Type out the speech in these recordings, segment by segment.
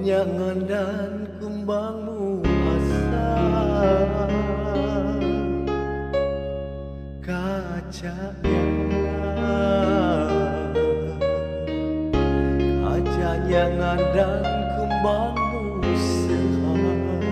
Kunyangan dan kumbangmu asal kacanya, kacanyangan dan kumbangmu sehari.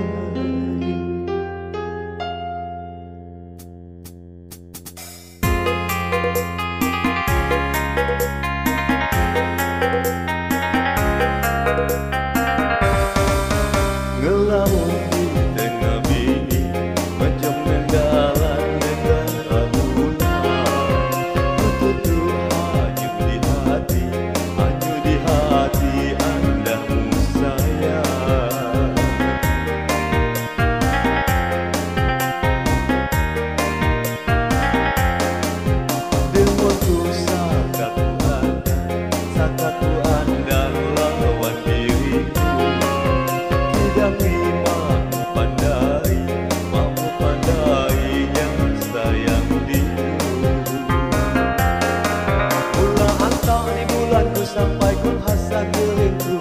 Ngelamun di tengah bumi macam mendalam dengan abunan. Tutup hanyut di hati andamu sayang. Demoku sakatu andang lawan diriku. Mampu pandai yang sayang diriku. Mula hantar di bulanku sampai ku hasa keringku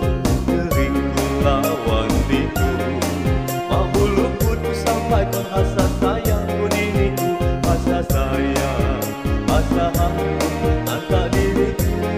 lawan diriku. Mampu luputku sampai ku hasa sayangku diriku. Hasa sayang, hasa aku antar diriku.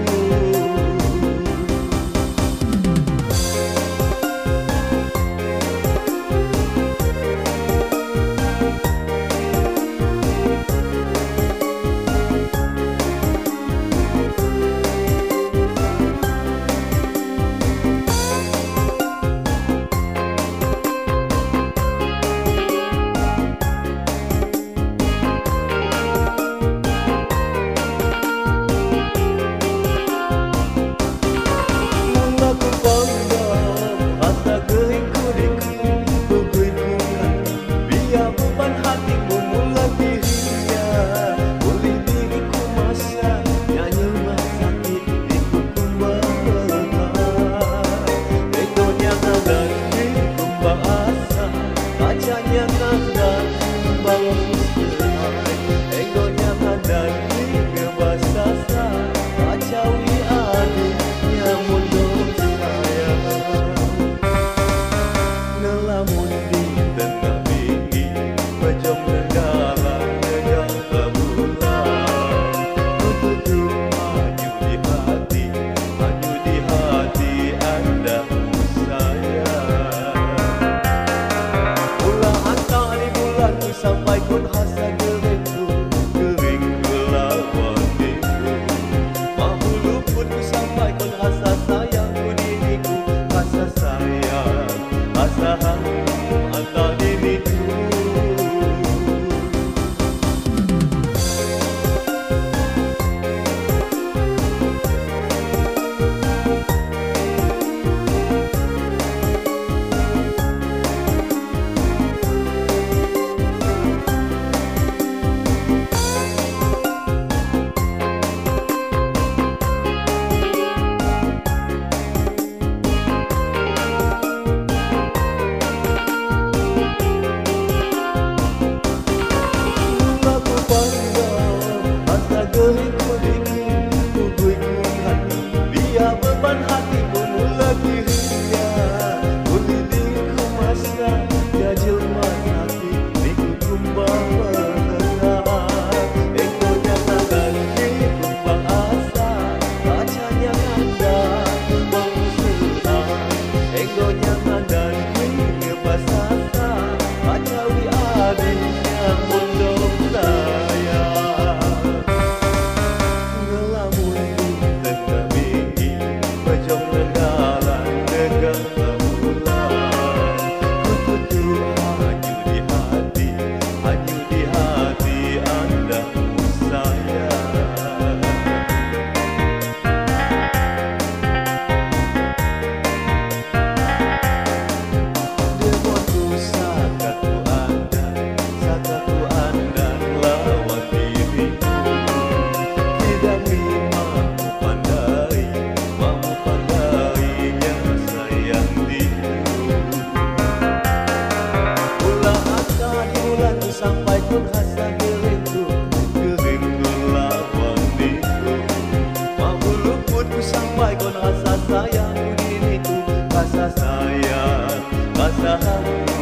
Sampai pun hasa keringku lawan diriku. Mampu luputku sampai pun hasa sayangku diriku. Hasa sayang, hasa aku antar diriku. Beban hatiku mula dirinya. Uliliku masa ya jelma hati niku kumbang mengenal. Ekonya ganti kumbang asa, bacanya anda kumbang sehat. Ekonya ganti ngebasasa, bacawi adiknya mondok saya. Ngelamun di tengah bumi macam mendalam dengan abunan. Ku tutup hanyut di hati andamu sayang. Demoku sakatu andang lawan diriku. Tidak mampu pandai rasa sayang, rasa hangat